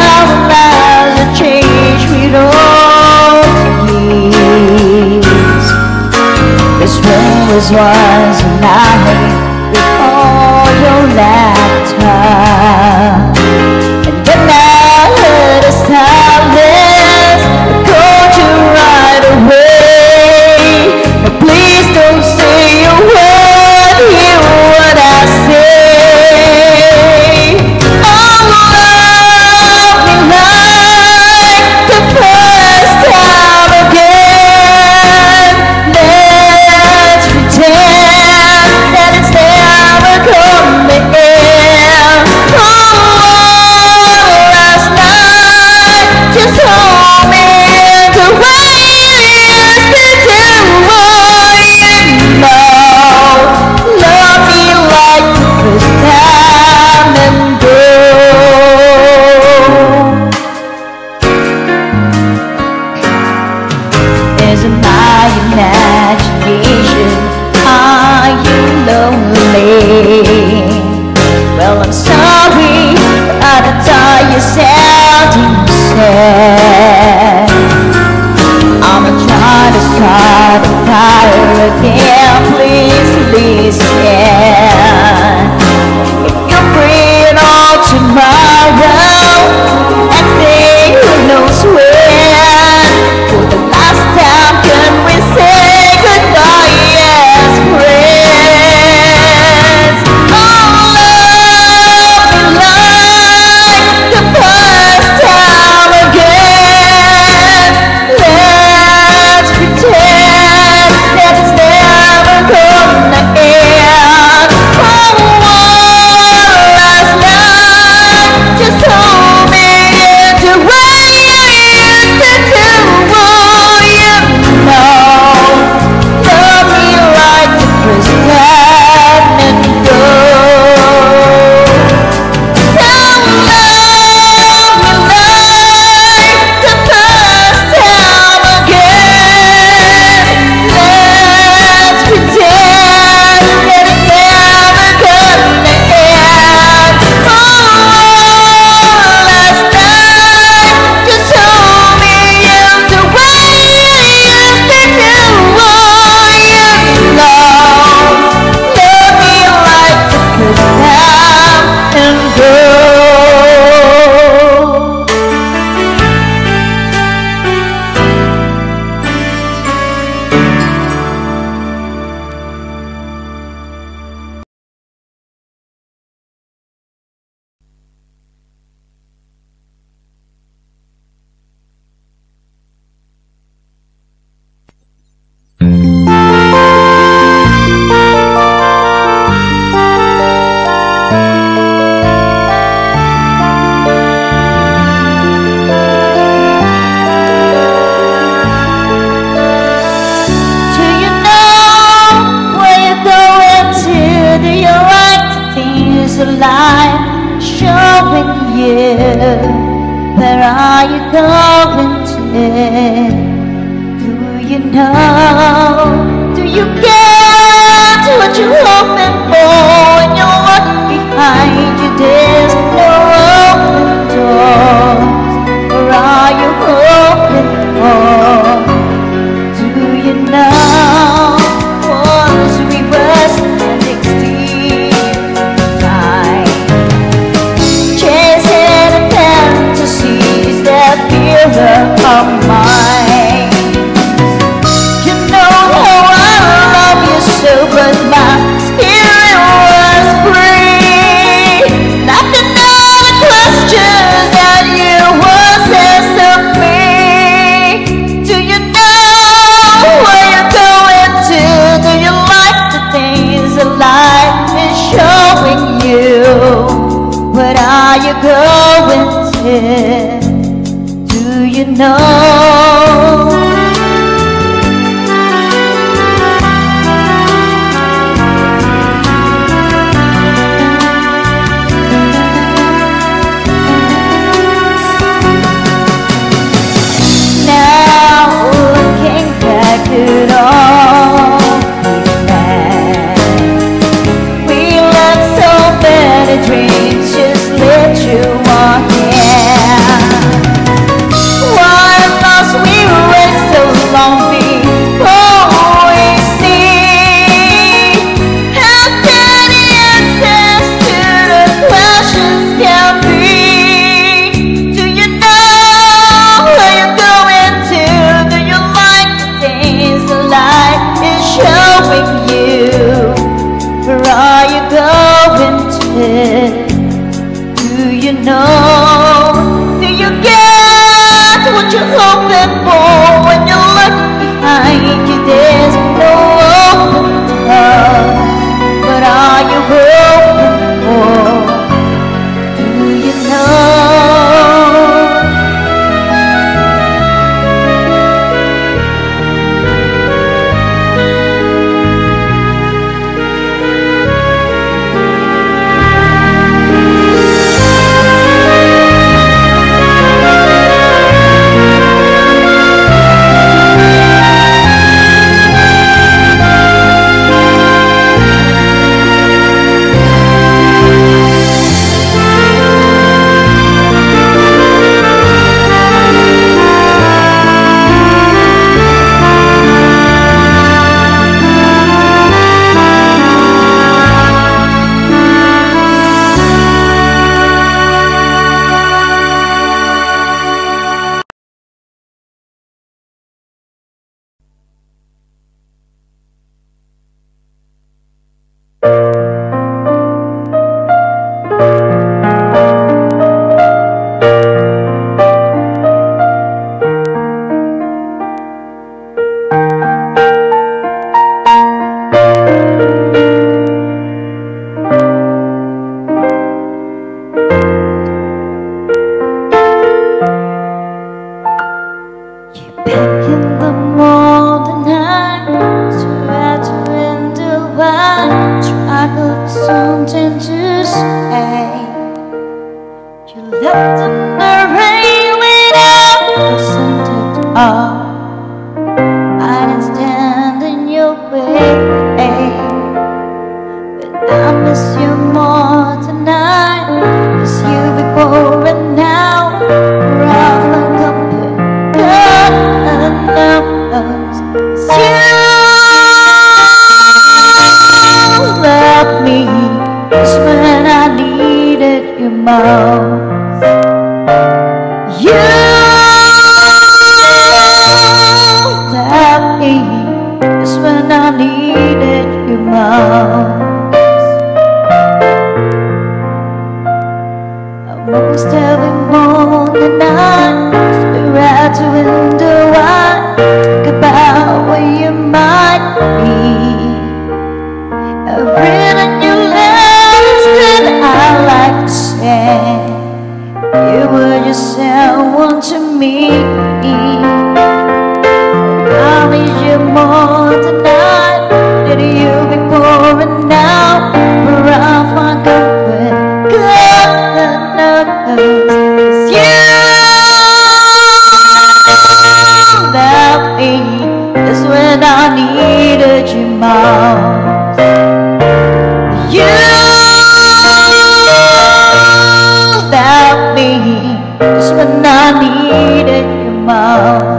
our lives are changed with all years. This room was once a night before your laughter, and when I heard a silence, I called you right away. Now please don't say a word, hear what I say. Oh, love me like the first time again. Let's pretend that it's never coming in. Oh, last night just hold me the way you used to do. Oh, you know, love me like the first time and go. Is it my imagination? Are you lonely? Well, I'm sorry, but I tell you sounding sad. I'ma try to start the fire again. Please listen. If you're free and all tomorrow, next day who knows when. For the last time, can we say goodbye as friends? Oh, love me like the first time again. Let's pretend that it's never gonna end. Oh, last night just hold me in the way you used to do. Oh, you know, love me like the first time and go. So love me like the first time again. Let's pretend that it's never gonna end. Oh, last night just hold me in the way you used to do. Oh, you know, love me like the first time and go. Do you know where you're going to? Do you like the things of life showing you? Where are you going to? Do you know? Do you get what you're hoping for when you look behind you? There's no open doors. Where are you hoping for? Do you know once we reverse and extend time, chasing the fantasies that fill our minds? You know how I love you so, but my spirit was free. Nothing all the questions that you once asked of me. Do you know where you're going to? Do you like the things that life is showing you? What are you going to? Do you know? dreams, just let you walk in. in the morning night, try to wonder why, try for something to say. You left in the rain without listen to all. I didn't stand in your way, but I miss you more tonight. Miss you before and now. We're off like a good knows. You left me just when I needed you most. You left me just when I needed you most. Almost every morning I stare out the window, I think about where you might be. I've written you letters that I like to send. You were just someone to me. I miss you more tonight than you before and now. We're off on good knows. 'Cause you left me just when I needed you most. You left me just when I needed you most.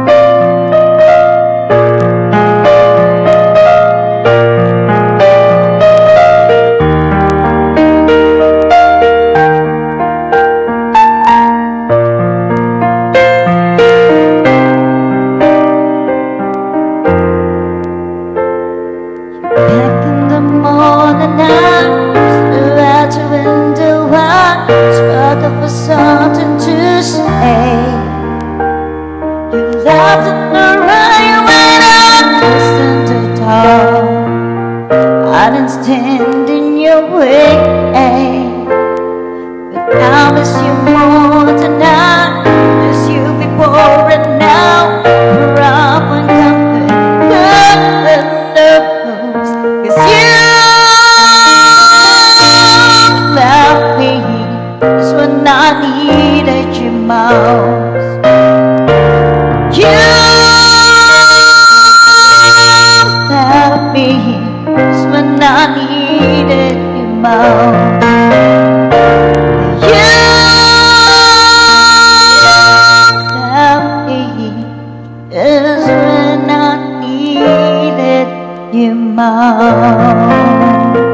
Back in the morning I stare out the window, I struggle for something to say. You laughed in the rain when I listened to talk. I didn't stand in your way, but I miss you more tonight. Miss you before and now. We're up and coming, good knows. 'Cause you left me just when I needed you most. You left me just when I needed you most. You left me just when I needed you most.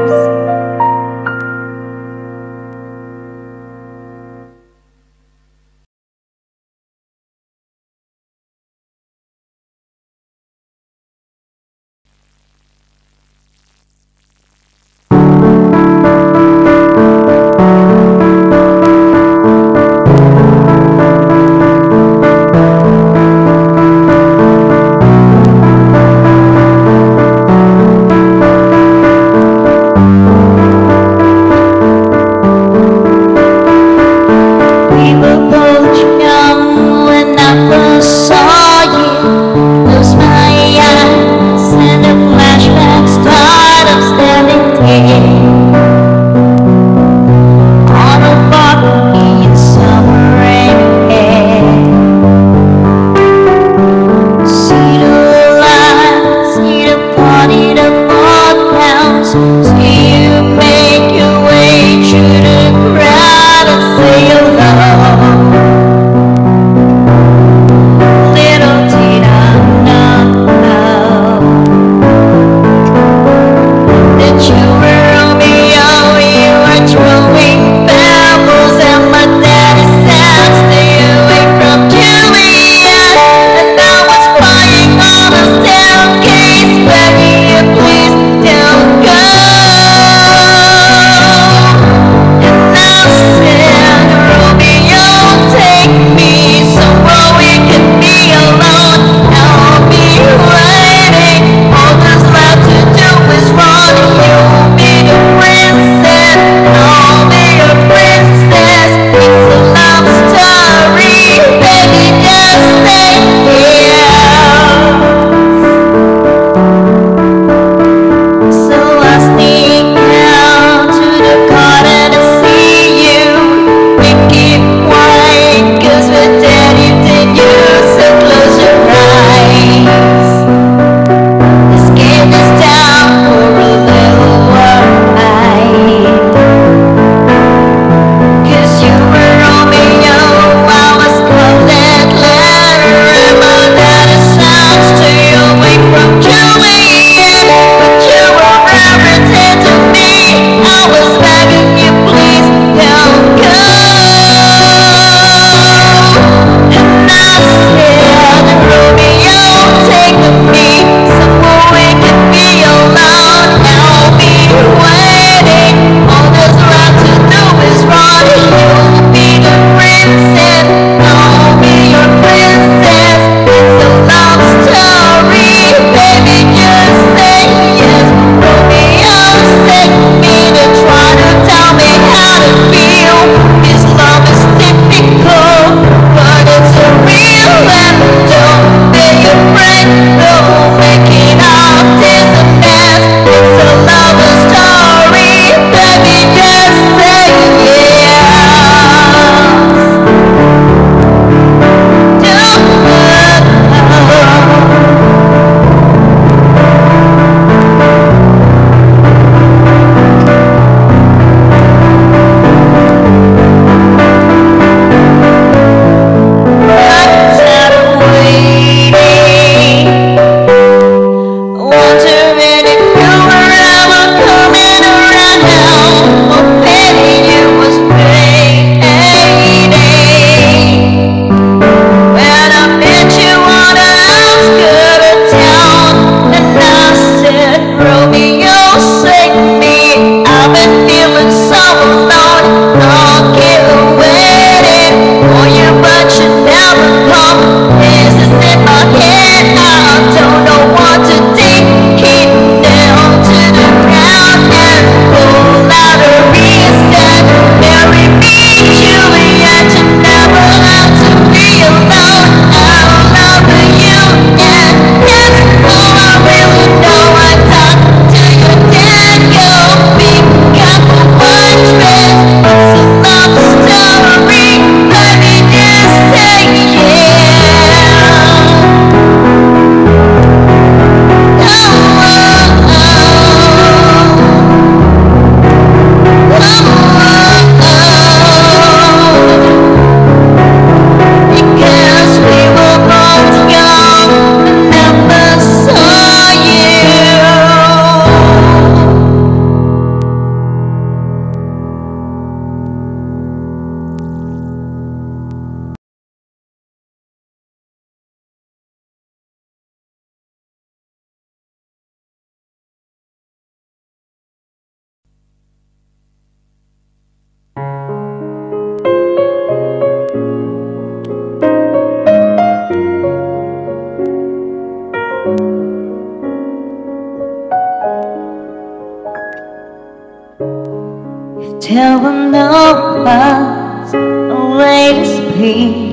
There were no words, no way to speak.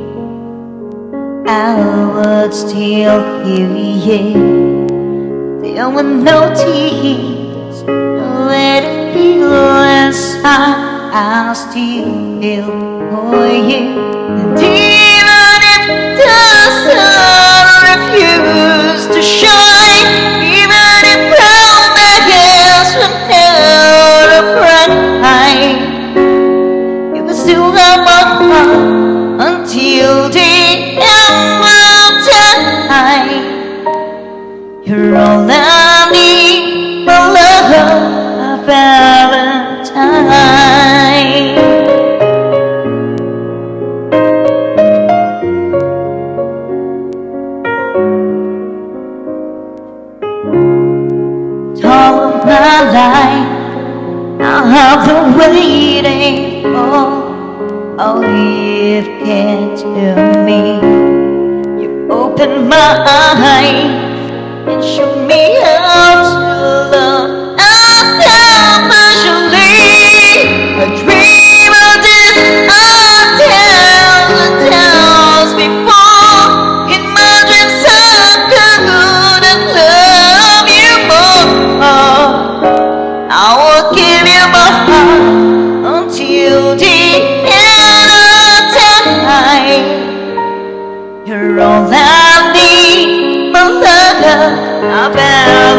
I would still hear you. There were no tears, no way to feel inside. I'll still feel for you. And even if the sun refused to shine, even if brown beggars were held to cry, you will still have my heart until the end of time. You're all I need, my love, a Valentine. All of my life, I have been waiting for all you've cared to me. You opened my eyes and showed me how to love unselfishly. I dream of this until times before. In my dreams I couldn't love you more. I will give you my heart until the end of time. You're all I need, my love, I